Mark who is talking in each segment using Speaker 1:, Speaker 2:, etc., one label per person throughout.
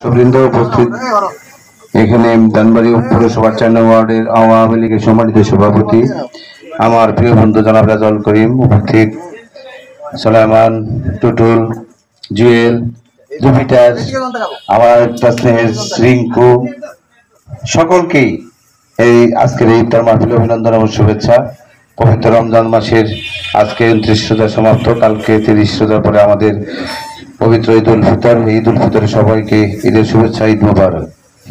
Speaker 1: বৃন্দ উপস্থিত এখানে ধানবাড়ি পৌরসভার 4 নং ওয়ার্ডের আওয়ামী লীগের সম্মানিত সভাপতি আমার প্রিয় বন্ধু জনাব রাজাউল করিম উপস্থিত, সালামান, টুটুল, জুয়েল, জুপিটার, আমার স্নেহের রিঙ্কু, সকলকেই এই আজকের এই ইফতার মাহফিলে অভিনন্দন এবং শুভেচ্ছা। পবিত্র রমজান মাসের আজকে 29 রোজা সমাপ্ত, কালকে 30 রোজার পরে আমাদের পবিত্র ঈদ উল ফিতর। ঈদ উল ফিতরে সবাইকে ঈদের শুভেচ্ছা, ঈদ মোবারক।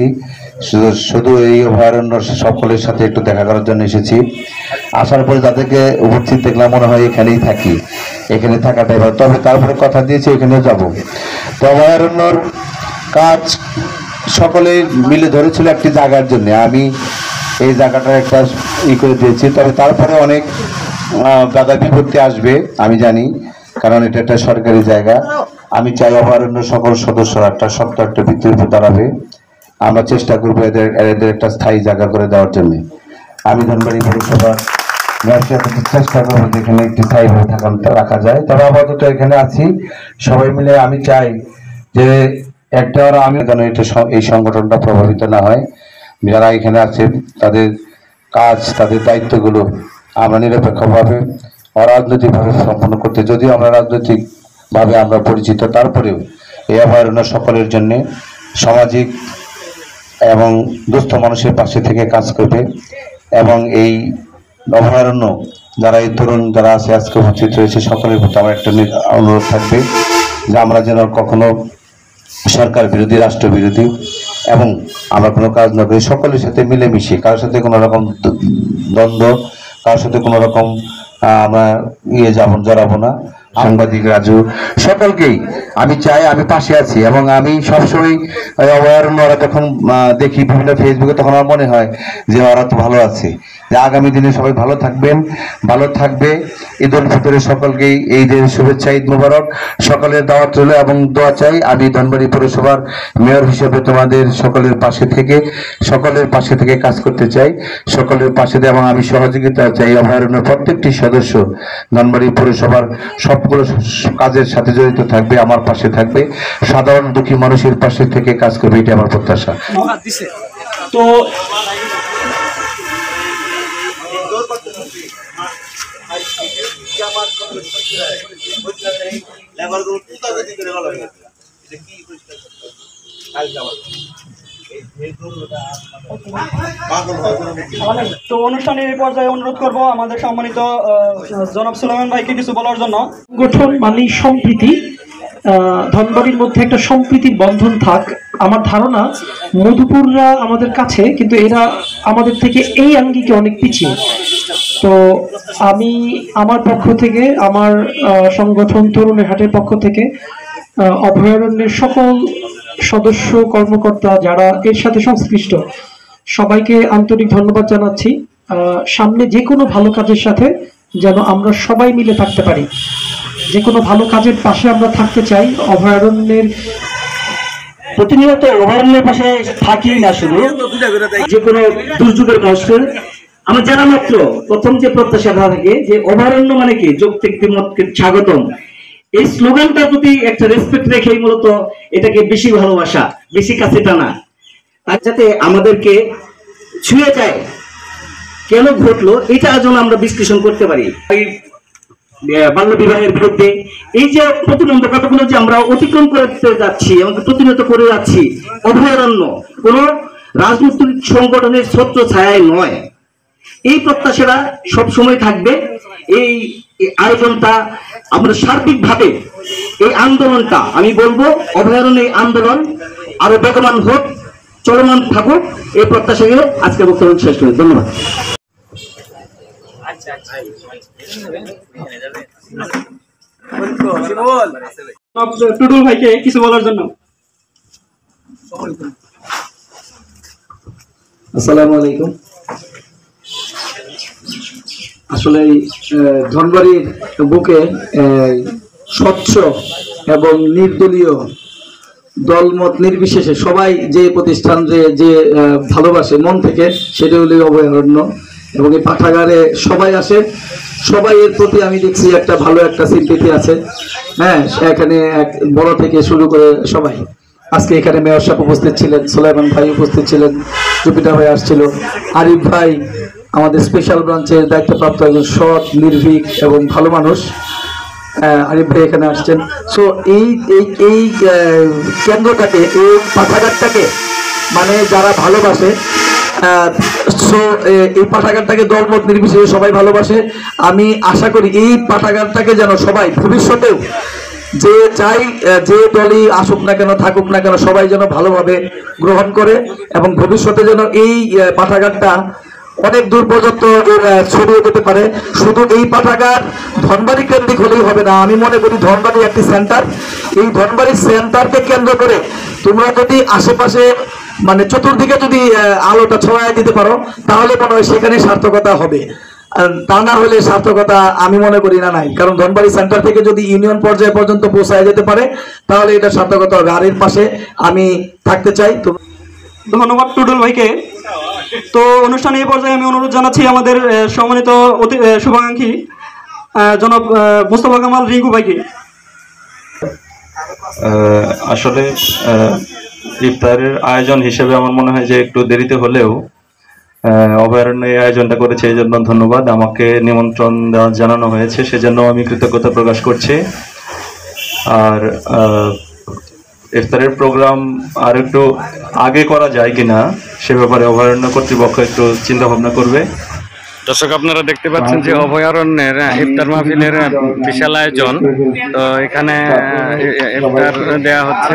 Speaker 1: শুধু এই অভয়ারণ্য সকলের সাথে একটু দেখা করার জন্য এসেছি। আসার পরে যাদেরকে উপস্থিত দেখলাম মনে হয় এখানেই থাকি, এখানে থাকাটাই ভালো। তবে তারপরে কথা দিয়েছি এখানেও যাব। তো অভয়ারণ্যর কাজ সকলে মিলে ধরেছিল একটি জায়গার জন্য, আমি এই জায়গাটা একটা করে দিয়েছি। তবে তারপরে অনেক বাধা বিপত্তি আসবে আমি জানি, কারণ এটা একটা সরকারি জায়গা। আমি চাই অভয়ারণ্য সকল সদস্যরা একটা শক্ত একটা ভিত্তির উপর দাঁড়াবে। আমরা চেষ্টা করবো এদের একটা স্থায়ী জায়গা করে দেওয়ার জন্য। আমি ধানবাড়ি পৌরসভার চেষ্টা করবো যেখানে একটি স্থায়ীভাবে রাখা যায়। তবে আপাতত এখানে আছি সবাই মিলে। আমি চাই যে একটা আমি যেন এটা এই সংগঠনটা প্রভাবিত না হয়। যারা এখানে আছে তাদের কাজ, তাদের দায়িত্বগুলো আমরা নিরপেক্ষভাবে অরাজনৈতিকভাবে সম্পন্ন করতে, যদিও আমরা রাজনৈতিকভাবে আমরা পরিচিত, তারপরেও এই অভয়ারণ্য সকলের জন্য সামাজিক এবং দুস্থ মানুষের পাশে থেকে কাজ করবে। এবং এই অভয়ারণ্য যারা এই তরুণ যারা আছে আজকে উপস্থিত রয়েছে সকলের প্রতি আমার একটা অনুরোধ থাকবে যে আমরা যেন কখনো সরকার বিরোধী, রাষ্ট্র বিরোধী এবং আমরা কোনো কাজ না করি, সকলের সাথে মিলেমিশে, কারোর সাথে কোনো রকম দ্বন্দ্ব, কারোর সাথে কোনো রকম আমরা জড়াবো না। সাংবাদিক রাজু সকলকেই আমি চাই, আমি পাশে আছি এবং আমি সবসময় অভয়ারণ্য ওরা যখন দেখি বিভিন্ন ফেসবুকে তখন আমার মনে হয় যে ওরা তো ভালো আছে, যে আগামী দিনে সবাই ভালো থাকবেন, ভালো থাকবে। ঈদ উল ফিতরে সকলকেই এই যে শুভেচ্ছা, ঈদ মোবারক। সকলের দাওয়াত রইল এবং দোয়া চাই। আমি ধানবাড়ি পৌরসভার মেয়র হিসেবে তোমাদের সকলের পাশে থেকে কাজ করতে চাই, সকলের পাশে এবং আমি সহযোগিতা চাই। অভয়ারণ্যের প্রত্যেকটি সদস্য ধানবাড়ি পৌরসভার সবগুলো কাজের সাথে জড়িত থাকবে, আমার পাশে থাকবে, সাধারণ দুঃখী মানুষের পাশে থেকে কাজ করবে, এটা আমার প্রত্যাশা।
Speaker 2: তো তো অনুষ্ঠানের পর্যায়ে অনুরোধ করব আমাদের সম্মানিত জনাব সুলাইমান ভাইকে কিছু বলার জন্য।
Speaker 3: সংগঠন মানে সম্প্রীতি, ধনবাড়ির মধ্যে একটা সম্প্রীতির বন্ধন থাক। আমার ধারণা মধুপুররা আমাদের কাছে, কিন্তু এরা আমাদের থেকে এই আঙ্গিকে অনেক পিছিয়ে। তো আমি আমার পক্ষ থেকে, আমার সংগঠন তরুণের হাটের পক্ষ থেকে অভয়ারণ্যের সকল সদস্য, কর্মকর্তা যারা এর সাথে সংশ্লিষ্ট সবাইকে আন্তরিক ধন্যবাদ জানাচ্ছি। সামনে যে কোনো ভালো কাজের সাথে যেন আমরা সবাই মিলে থাকতে পারি, যে কোনো ভালো কাজের পাশে আমরা থাকতে চাই। অভয়ারণ্যের প্রতিনিয়ত অভয়ারণ্যের পাশে থাকি না, শুধু যে কোনো দুর্যোগের কষ্টে আমার জানা মাত্র প্রথম যে প্রত্যাশা থাকে যে অভয়ারণ্য মানে কি যৌক্তিক মতকে স্বাগতম, এই স্লোগানটার প্রতি একটা রেসপেক্ট রেখেই মূলত এটাকে বেশি ভালোবাসা, বেশি কাছে টানা, আর যাতে আমাদেরকে ছুঁয়ে যায় কেন ঘটলো এটা যেন আমরা বিশ্লেষণ করতে পারি। বাল্য বিবাহের বিরুদ্ধে এই যে প্রতিবন্ধকতাগুলো যে আমরা অতিক্রম করতে যাচ্ছি এবং প্রতিনিয়ত করে যাচ্ছি, অভয়ারণ্য কোন রাজনৈতিক সংগঠনের ছত্র ছায়ায় নয়। এই প্রত্যাশাটা সবসময় থাকবে। এই আয়োজনটা আমরা সার্বিকভাবে এই আন্দোলনটা, আমি বলবো অভয়ারণ্য আন্দোলন আরো বেগবান হোক, চলমান থাকুক, এই প্রত্যাশাকে আজকে বক্তব্য শেষ করি। ধন্যবাদ।
Speaker 2: টুটুল ভাইকে কিছু বলার জন্য।
Speaker 4: আসসালামু আলাইকুম। আসলে ধনবাড়ির বুকে স্বচ্ছ এবং নির্দলীয় দলমত নির্বিশেষে সবাই যে প্রতিষ্ঠান যে ভালোবাসে মন থেকে, সেটা হলো অভয়ারণ্য। এবং এই পাঠাগারে সবাই আসে, সবাই এর প্রতি আমি দেখছি একটা ভালো একটা সিম্পেথি আছে। হ্যাঁ, এখানে এক বড় থেকে শুরু করে সবাই আজকে এখানে মেয়র সাহেব উপস্থিত ছিলেন, সুলাইমান ভাই উপস্থিত ছিলেন, জুপিটার ভাই আসছিল, আরিফ ভাই আমাদের স্পেশাল ব্রাঞ্চের দায়িত্বপ্রাপ্ত একজন সৎ, নির্ভীক এবং ভালো মানুষ, আরিফ ভাই এখানে আসছেন। সো এই এই এই কেন্দ্রটাকে, এই পাঠাগারটাকে মানে যারা ভালোবাসে, সো এই পাঠাগারটাকে দলমত নির্বিশেষে সবাই ভালোবাসে। আমি আশা করি এই পাঠাগারটাকে যেন সবাই ভবিষ্যতেও যে চাই, যে দলই আসুক না কেন, থাকুক না কেন, সবাই যেন ভালোভাবে গ্রহণ করে এবং ভবিষ্যতে যেন এই পাঠাগারটা অনেক দূর পর্যন্ত ছড়িয়ে যেতে পারে। শুধু এই পাঠাগার ধনবাড়ি কেন্দ্রিক হলেই হবে না। আমি মনে করি ধনবাড়ি একটি সেন্টার, এই ধনবাড়ির সেন্টারকে কেন্দ্র করে তোমরা যদি আশেপাশে মানে চতুর্দিকে যদি আলোটা ছড়ায় দিতে পারো, তাহলে মনে হয় সেখানে সার্থকতা হবে। তা না হলে সার্থকতা আমি মনে করি না নাই। কারণ ধনবাড়ি সেন্টার থেকে যদি ইউনিয়ন পর্যায়ে পর্যন্ত পৌঁছায় যেতে পারে, তাহলে এটা সার্থকতা হবে। আর এর পাশে আমি থাকতে চাই। তো
Speaker 2: ধন্যবাদ টুডুল ভাইকে। তো অনুষ্ঠানে এই পর্যায়ে আমি অনুরোধ জানাচ্ছি আমাদের সম্মানিত শুভাকাঙ্ক্ষী জনাব মোস্তফা কামাল রিঙ্কু ভাইকে।
Speaker 5: আসলে ইফতারের আয়োজন হিসেবে আমার মনে হয় যে একটু দেরিতে হলেও অভয়ারণ্য এই আয়োজনটা করেছে, এই জন্য ধন্যবাদ। আমাকে নিমন্ত্রণ জানানো হয়েছে, সেজন্য আমি কৃতজ্ঞতা প্রকাশ করছি। আর ইফতারের প্রোগ্রাম আর একটু আগে করা যায় কিনা সে ব্যাপারে অভয়ারণ্য কর্তৃপক্ষ একটু চিন্তা ভাবনা করবে।
Speaker 6: দর্শক, আপনারা দেখতে পাচ্ছেন যে অভয়ারণ্যের ইফতার মাহফিলের বিশাল আয়োজন। তো এখানে ইফতার দেয়া হচ্ছে।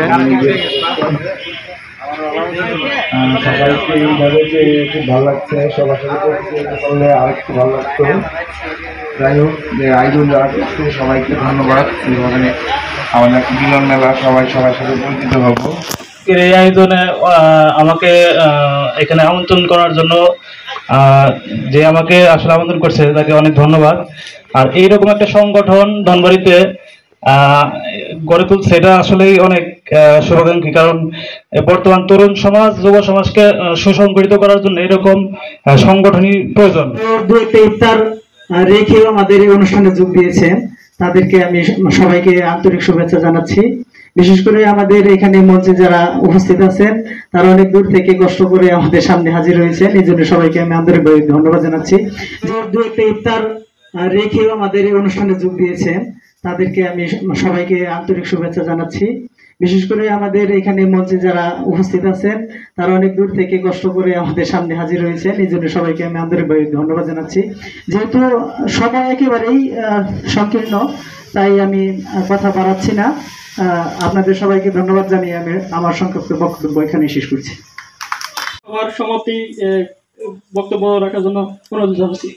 Speaker 1: সবাইকে এইভাবে যে খুব ভালো লাগছে, সবার সাথে করলে আর একটু ভালো লাগতো। যাই হোক, যে আয়োজন যারা করছে সবাইকে ধন্যবাদ। এইভাবে আমাদের মিলন মেলা, সবাই সবার সাথে পরিচিত হবো।
Speaker 7: এই আয়োজনে আমাকে এখানে আমন্ত্রণ করার জন্য যে আমাকে আসলে আমন্ত্রণ করছে তাকে অনেক ধন্যবাদ। আর এইরকম একটা সংগঠন ধনবাড়িতে গড়ে তুলছে, এটা আসলেই অনেক শুভাকাঙ্ক্ষী। কারণ বর্তমান তরুণ সমাজ, যুব সমাজকে সুসংগঠিত করার জন্য এরকম সংগঠনই প্রয়োজন।
Speaker 3: দু একটা ইফতার রেখেও আমাদের এই অনুষ্ঠানে যোগ দিয়েছেন, তাদেরকে আমি সবাইকে আন্তরিক শুভেচ্ছা জানাচ্ছি। বিশেষ করে আমাদের এখানে মঞ্চে যারা উপস্থিত আছেন, তারা অনেক দূর থেকে কষ্ট করে আমাদের সামনে হাজির হয়েছেন, এই জন্য সবাইকে আমি আন্তরিকভাবে ধন্যবাদ জানাচ্ছি। দু একটা ইফতার রেখেও আমাদের এই অনুষ্ঠানে যোগ দিয়েছেন, তাদেরকে আমি সবাইকে আন্তরিক শুভেচ্ছা জানাচ্ছি। বিশেষ করে আমাদের এখানে মঞ্চে যারা উপস্থিত আছেন, তারা অনেক দূর থেকে কষ্ট করে আমাদের সামনে হাজির হয়েছেন, এই জন্য সবাইকে আমি আন্তরিকভাবে ধন্যবাদ জানাচ্ছি। যেহেতু সময় একেবারেই সংকীর্ণ, তাই আমি কথা বাড়াচ্ছি না। আপনাদের সবাইকে ধন্যবাদ জানিয়ে আমি আমার সংক্ষিপ্ত বক্তব্য এখানে শেষ করছি।
Speaker 2: আমার সমাপ্তি বক্তব্য রাখার জন্য অনুরোধ জানাচ্ছি।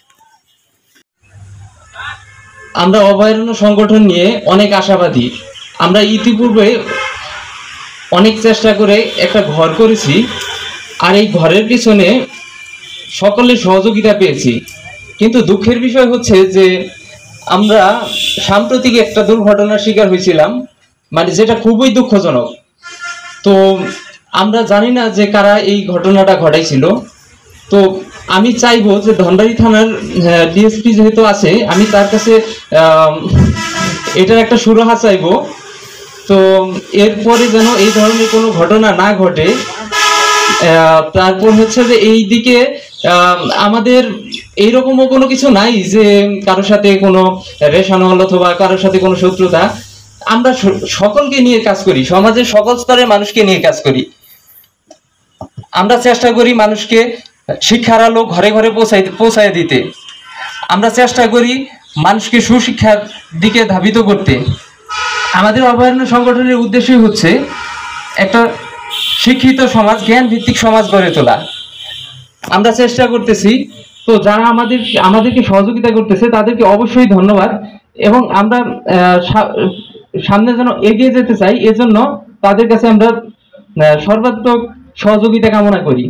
Speaker 8: আমরা অভয়ারণ্য সংগঠন নিয়ে অনেক আশাবাদী। আমরা ইতিপূর্বে অনেক চেষ্টা করে একটা ঘর করেছি, আর এই ঘরের পিছনে সকলের সহযোগিতা পেয়েছি। কিন্তু দুঃখের বিষয় হচ্ছে যে আমরা সাম্প্রতিক একটা দুর্ঘটনার শিকার হয়েছিলাম, মানে যেটা খুবই দুঃখজনক। তো আমরা জানি না যে কারা এই ঘটনাটা ঘটাইছিল। তো আমি চাইবো যে ধনবাড়ি থানার ডিএসপি যেহেতু আছে, আমি তার কাছে এটার একটা সুরাহা চাইবো। তো এরপরে যেন এই ধরনের কোনো ঘটনা না ঘটে। তারপর হচ্ছে যে এই দিকে আমাদের এইরকমও কোনো কিছু নাই যে কারোর সাথে কোনো রেশানল অথবা কারোর সাথে কোনো শত্রুতা। আমরা সকলকে নিয়ে কাজ করি, সমাজের সকল স্তরের মানুষকে নিয়ে কাজ করি। আমরা চেষ্টা করি মানুষকে শিক্ষার আলো ঘরে ঘরে পৌঁছায় দিতে। আমরা চেষ্টা করি মানুষকে সুশিক্ষার দিকে ধাবিত করতে। আমাদের অভয়ারণ্য সংগঠনের উদ্দেশ্যই হচ্ছে একটা শিক্ষিত সমাজ, জ্ঞান ভিত্তিক সমাজ গড়ে তোলা। আমরা চেষ্টা করতেছি। তো যারা আমাদেরকে সহযোগিতা করতেছে তাদেরকে অবশ্যই ধন্যবাদ। এবং আমরা সামনে যেন এগিয়ে যেতে চাই, এজন্য তাদের কাছে আমরা সর্বাত্মক সহযোগিতা কামনা করি।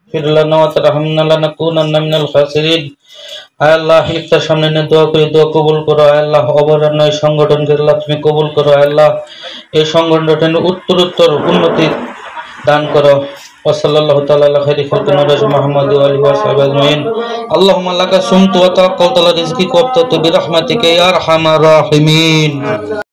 Speaker 9: আল্লাহ ইফতার সামনে নিয়ে দোয়া করি, দোয়া কবুল করো আল্লাহ। অভয়ারণ্য এই সংগঠনকে আল্লাহ তুমি কবুল করো আল্লাহ। এই সংগঠনের উত্তরোত্তর উন্নতি দান করো। ওয়াসাল্লাল্লাহু তাআলা আলা খাইরি খালকি নবী মুহাম্মদ ওয়া আলিহি ওয়া সাহবিহি আজমাইন। আল্লাহুম্মা লাকা সুমতু ওয়া তাওয়াক্কালতু আলা রিজকিকা ওয়া বিরহমাতিকা ইয়া আরহামার রাহিমিন।